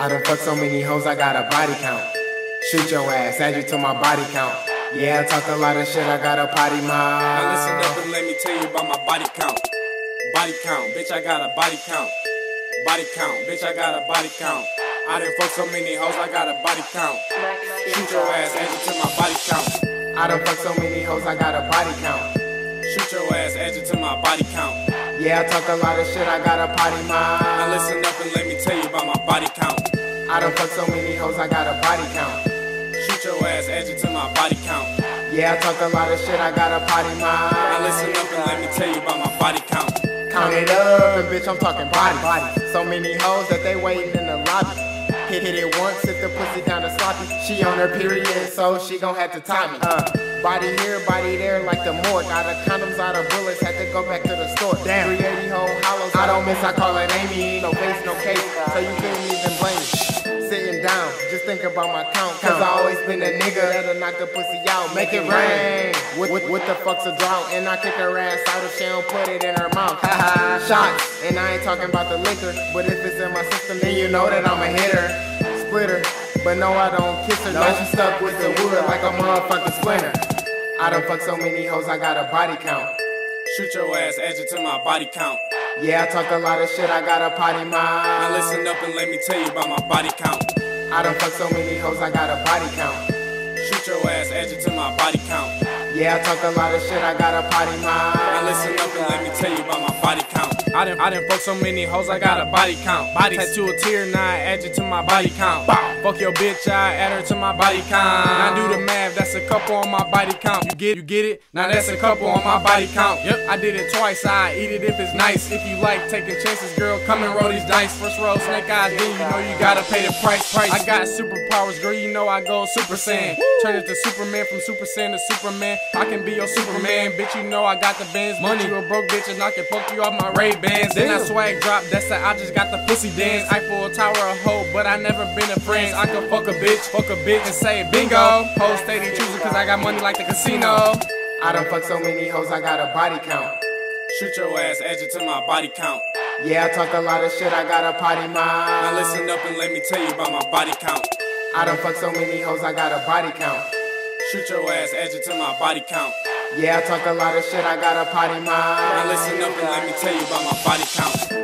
I done fucked so many hoes, I got a body count. Shoot your ass, add you to my body count. Yeah, I talk a lot of shit, I got a potty mouth. Now listen up and let me tell you about my body count. Body count, bitch, I got a body count. Body count, bitch, I got a body count. I done fucked so many hoes, I got a body count. Shoot your ass, add you to my body count. I done fucked so many hoes, I got a body count. Shoot your ass, add you to my body count. Yeah, I talk a lot of shit, I got a potty mouth. Now listen up and let me tell you about my body count. I done fucked so many hoes, I got a body count. Shoot your ass, add you to my body count. Yeah, I talk a lot of shit, I got a potty mouth. Now listen up and let me tell you about my body count. Count it up, and bitch, I'm talking body. So many hoes that they waiting in the lobby. Hit it once, sit the pussy down to sloppy. She on her period, so she gon' have to top me. Body here, body there, like the morgue. Out of condoms, out of bullets, had to go back to the store. Damn, 380 whole hollows, I don't miss, I call it Amy. No face, no case, so you couldn't even blame me. Sitting down, just think about my count. Cause I always been a nigga that'll knock the pussy out, make it rain. What the fuck's a drought? And I kick her ass out if she don't put it in her mouth. Haha, shots, and I ain't talking about the liquor. But if it's in my system, then you know that I'm a hitter. Splitter, but no, I don't kiss her. Now she stuck with the wood like a motherfucking splinter. I done fucked so many hoes, I got a body count. Shoot your ass, add you to my body count. Yeah, I talk a lot of shit, I got a potty mouth. Now listen up and let me tell you about my body count. I done fucked so many hoes, I got a body count. Shoot your ass, add you to my body count. Yeah, I talk a lot of shit, I got a potty mouth. Now listen up and let me tell you about my body count. I done fuck so many hoes, I got a body count. Body tattoo a tear, now I add you to my body count. Fuck your bitch, I add her to my body count. Now do the math, that's a couple on my body count. You get it? Now that's a couple on my body count. Yep, I did it twice, I eat it if it's nice. If you like taking chances, girl, come and roll these dice. First roll snake eyes, then you know you gotta pay the price. I got superpowers, girl, you know I go Super Saiyan. Turn it to Superman, from Super Saiyan to Superman. I can be your Superman, bitch, you know I got the bands. Money, you a broke bitch and I can fuck you off my Ray-Bans. Then I swag drop, that's that I just got the pussy dance. Eiffel Tower a hoe, but I never been a friend. I could fuck a bitch and say bingo. Hoes steady choosing cause I got money like the casino. I done fucked so many hoes, I got a body count. Shoot your ass, add you to my body count. Yeah, I talk a lot of shit, I got a potty mouth. Now listen up and let me tell you about my body count. I done fucked so many hoes, I got a body count. Shoot your ass, add you to my body count. Yeah, I talk a lot of shit, I got a potty mouth. Now listen up and let me tell you about my body count.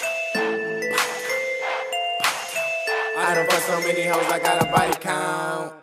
I done fucked so many hoes, I got a body count.